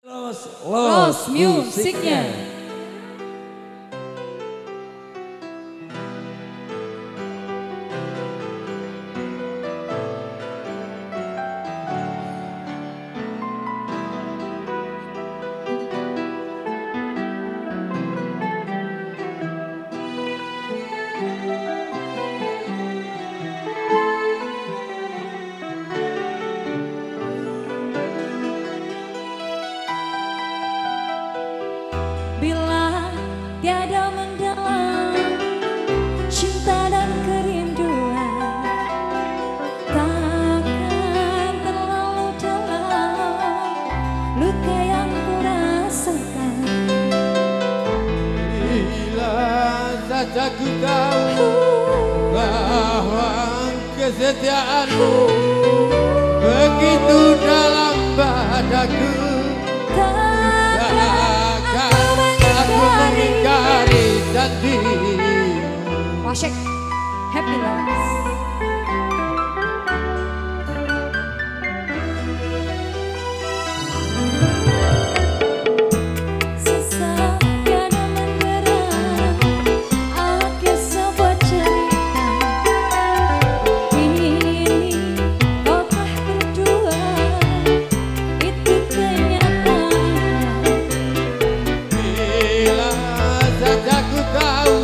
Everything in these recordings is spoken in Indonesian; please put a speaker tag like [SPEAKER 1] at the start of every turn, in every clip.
[SPEAKER 1] Los musiknya.
[SPEAKER 2] Bila tiada mendalam cinta dan kerinduan, takkan terlalu dalam luka yang kurasakan.
[SPEAKER 3] Bila saja ku tahu bahwa kesetiaanmu begitu dalam padaku, mengingkari janji.
[SPEAKER 2] Wasyek, happy loves. Sisa tiada mendera, akhir sebuah cerita. Kini kokoh berdua, itu kenyataan.
[SPEAKER 3] Bila saja ku tahu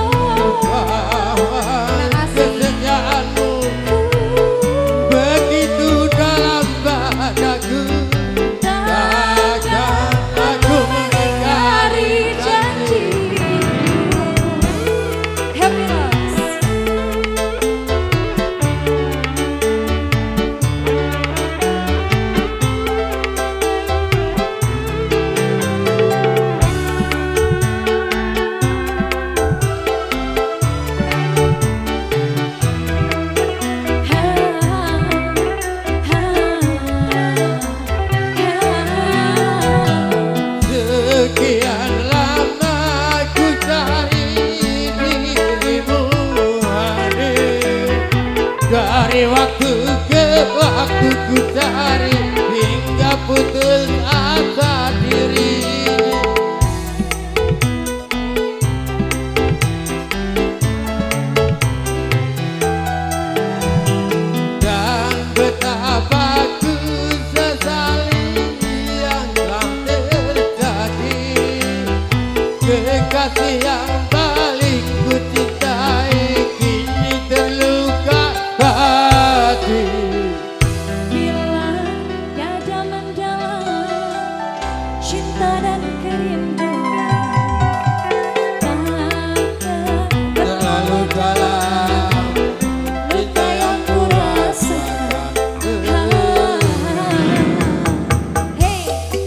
[SPEAKER 3] bahwa kesetiaanmu begitu dalam padaku, takkan aku mengingkari janji.
[SPEAKER 2] Happy loves.
[SPEAKER 3] Sekian lama ku cari dirimu hadir, dari waktu ke waktu ku cari hingga putus asa diri. Dan betapa ku sesali yang telah terjadi, kekasih yang paling ku cintai kini terluka hati.
[SPEAKER 2] Bila tiada mendalam cinta dan kerinduan, takkan
[SPEAKER 3] Terlalu dalam
[SPEAKER 2] luka yang kurasakan. Hey.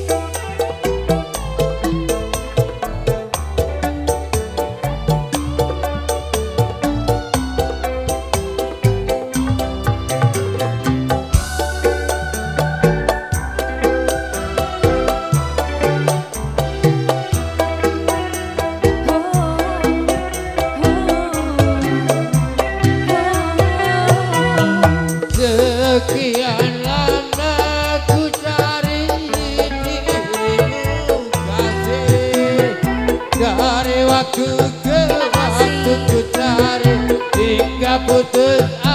[SPEAKER 3] Sekian lama ku cari dirimu kasih, dari waktu ke waktu ku cari hingga putus